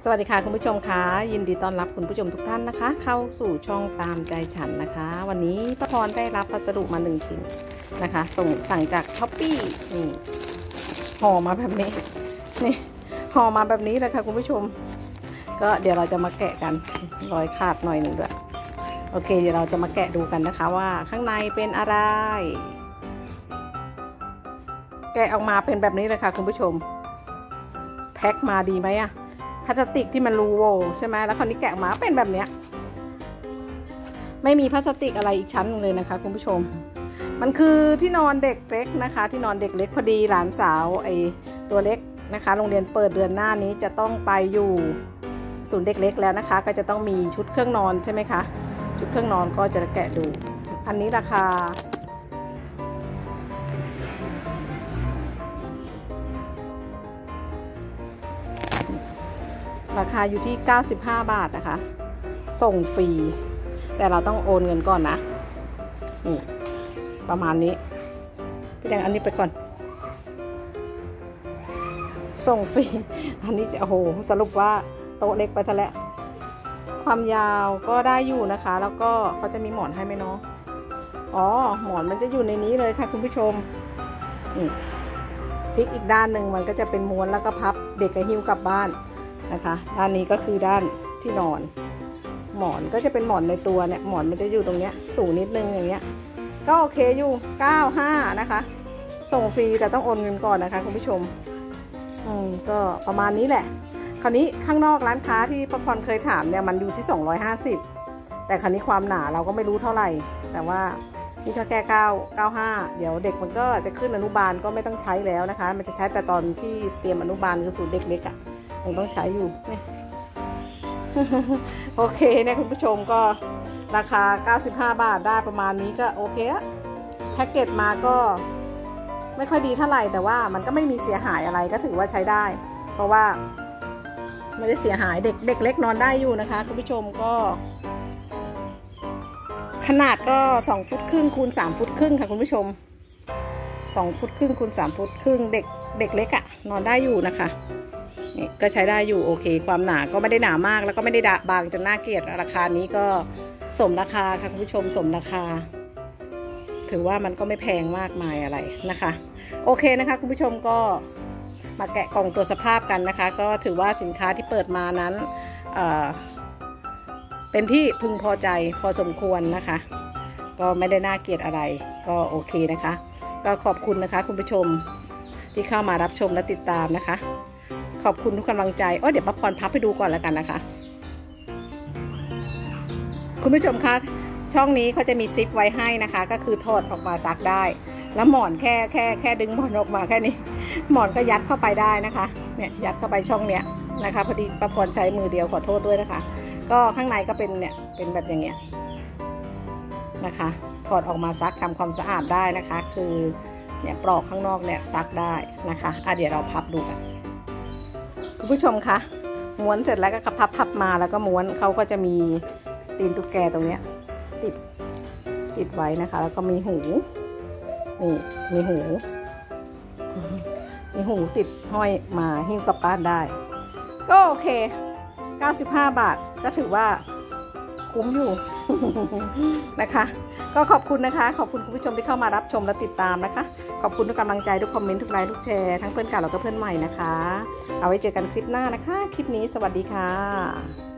สวัสดีค่ะคุณผู้ชมคะยินดีต้อนรับคุณผู้ชมทุกท่านนะคะเข้าสู่ช่องตามใจฉันนะคะวันนี้ป้าพรได้รับพัสดุมา1 ชิ้นนะคะสั่งจากช้อปปี้นี่ห่อมาแบบนี้นี่ห่อมาแบบนี้เลยค่ะคุณผู้ชมก็เดี๋ยวเราจะมาแกะกันรอยขาดหน่อยหนึ่งด้วยโอเคเดี๋ยวเราจะมาแกะดูกันนะคะว่าข้างในเป็นอะไรแกะออกมาเป็นแบบนี้เลยค่ะคุณผู้ชมแพ็คมาดีไหมอะพลาสติกที่มันรูโวใช่ไหมแล้วคราวนี้แกะมาเป็นแบบเนี้ยไม่มีพลาสติกอะไรอีกชั้นนึงเลยนะคะคุณผู้ชมมันคือที่นอนเด็กเล็กนะคะที่นอนเด็กเล็กพอดีหลานสาวไอตัวเล็กนะคะโรงเรียนเปิดเดือนหน้านี้จะต้องไปอยู่ศูนย์เด็กเล็กแล้วนะคะก็จะต้องมีชุดเครื่องนอนใช่ไหมคะชุดเครื่องนอนก็จะแกะดูอันนี้ราคาอยู่ที่95 บาทนะคะส่งฟรีแต่เราต้องโอนเงินก่อนนะนี่ประมาณนี้พี่แดงอันนี้ไปก่อนส่งฟรีอันนี้โอ้โหสรุปว่าโต๊ะเล็กไปซะแล้วความยาวก็ได้อยู่นะคะแล้วก็เขาจะมีหมอนให้ไหมเนาะอ๋อหมอนมันจะอยู่ในนี้เลยค่ะคุณผู้ชมพลิกอีกด้านหนึ่งมันก็จะเป็นม้วนแล้วก็พับเด็กก็หิ้วกลับบ้านนะคะด้านนี้ก็คือด้านที่นอนหมอนก็จะเป็นหมอนในตัวเนี่ยหมอนมันจะอยู่ตรงเนี้ยสูงนิดนึงอย่างเงี้ยก็โอเคอยู่95นะคะส่งฟรีแต่ต้องโอนเงินก่อนนะคะคุณผู้ชมก็ประมาณนี้แหละคราวนี้ข้างนอกร้านค้าที่ป้าพรเคยถามเนี่ยมันอยู่ที่250แต่คราวนี้ความหนาเราก็ไม่รู้เท่าไหร่แต่ว่านี่แค่95เดี๋ยวเด็กมันก็จะขึ้นอนุบาลก็ไม่ต้องใช้แล้วนะคะมันจะใช้แต่ตอนที่เตรียมอนุบาลคือศูนย์เด็กเล็กอ่ะยังต้องใช้อยู่นี่ โอเคเนี่ยคุณผู้ชมก็ราคา95 บาทได้ประมาณนี้ก็โอเคละแพ็กเกจมาก็ไม่ค่อยดีเท่าไหร่แต่ว่ามันก็ไม่มีเสียหายอะไรก็ถือว่าใช้ได้เพราะว่าไม่ได้เสียหายเด็กเล็กนอนได้อยู่นะคะคุณผู้ชมก็ขนาดก็2 ฟุตครึ่งคูณ3 ฟุตครึ่งค่ะคุณผู้ชม2 ฟุตครึ่งคูณ3 ฟุตครึ่งเด็กเล็กอะนอนได้อยู่นะคะนี่ก็ใช้ได้อยู่โอเคความหนาก็ไม่ได้หนามากแล้วก็ไม่ได้บางจนน่าเกลียดราคานี้ก็สมราคาค่ะคุณผู้ชมสมราคาถือว่ามันก็ไม่แพงมากมายอะไรนะคะโอเคนะคะคุณผู้ชมก็มาแกะกล่องตัวสภาพกันนะคะก็ถือว่าสินค้าที่เปิดมานั้นเป็นที่พึงพอใจพอสมควรนะคะก็ไม่ได้น่าเกลียดอะไรก็โอเคนะคะก็ขอบคุณนะคะคุณผู้ชมที่เข้ามารับชมและติดตามนะคะขอบคุณทุกกำลังใจเดี๋ยวป้าพรพับให้ดูก่อนแล้วกันนะคะคุณผู้ชมคะช่องนี้เขาจะมีซิปไว้ให้นะคะก็คือถอดออกมาซักได้แล้วหมอนแค่ดึงหมอนออกมาแค่นี้หมอนก็ยัดเข้าไปได้นะคะเนี่ยยัดเข้าไปช่องเนี้ยนะคะพอดีป้าพรใช้มือเดียวขอโทษด้วยนะคะก็ข้างในก็เป็นเนี่ยเป็นแบบอย่างเงี้ยนะคะถอดออกมาซักทำความสะอาดได้นะคะคือเนี่ยปลอกข้างนอกเนี่ยซักได้นะคะเดี๋ยวเราพับดูกันคุณผู้ชมคะม้วนเสร็จแล้วก็พับมาแล้วก็ม้วนเขาก็จะมีตีนตุ๊กแกตรงเนี้ยติดไว้นะคะแล้วก็มีหูนี่มีหูติดห้อยมาหิ้วกลับบ้านได้ก็โอเค95 บาทก็ถือว่าคุ้มอยู่ นะคะก็ขอบคุณนะคะขอบคุณคุณผู้ชมที่เข้ามารับชมและติดตามนะคะขอบคุณทุกกำลังใจทุกคอมเมนต์ทุกไลค์ทุกแชร์ทั้งเพื่อนเก่าแล้วก็เพื่อนใหม่นะคะเอาไว้เจอกันคลิปหน้านะคะคลิปนี้สวัสดีค่ะ